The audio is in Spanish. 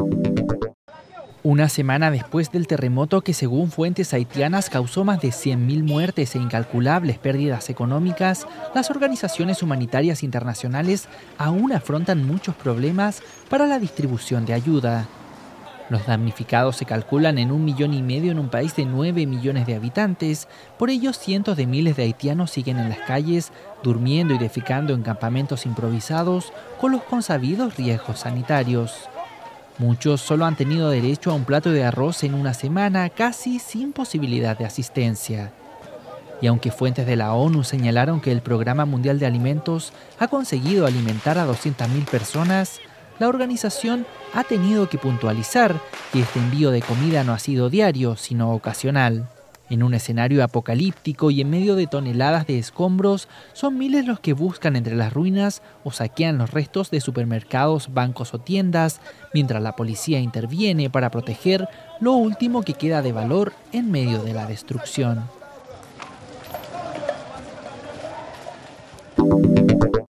Una semana después del terremoto que, según fuentes haitianas, causó más de 100.000 muertes e incalculables pérdidas económicas, las organizaciones humanitarias internacionales aún afrontan muchos problemas para la distribución de ayuda. Los damnificados se calculan en 1,5 millones en un país de 9 millones de habitantes. Por ello, cientos de miles de haitianos siguen en las calles, durmiendo y defecando en campamentos improvisados con los consabidos riesgos sanitarios. Muchos solo han tenido derecho a un plato de arroz en una semana, casi sin posibilidad de asistencia. Y aunque fuentes de la ONU señalaron que el Programa Mundial de Alimentos ha conseguido alimentar a 200.000 personas, la organización ha tenido que puntualizar que este envío de comida no ha sido diario, sino ocasional. En un escenario apocalíptico y en medio de toneladas de escombros, son miles los que buscan entre las ruinas o saquean los restos de supermercados, bancos o tiendas, mientras la policía interviene para proteger lo último que queda de valor en medio de la destrucción.